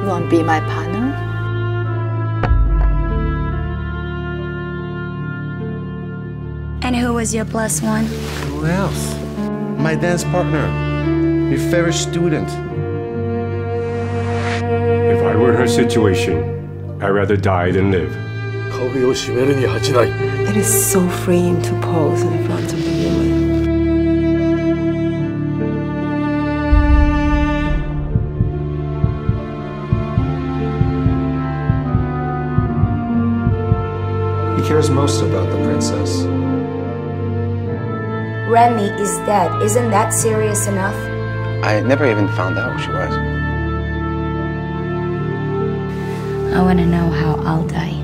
You want to be my partner? And who was your plus one? Who else? My dance partner. Your favorite student. If I were in her situation, I'd rather die than live. It is so freeing to pose in front of the woman. He cares most about the princess. Remy is dead. Isn't that serious enough? I never even found out who she was. I want to know how I'll die.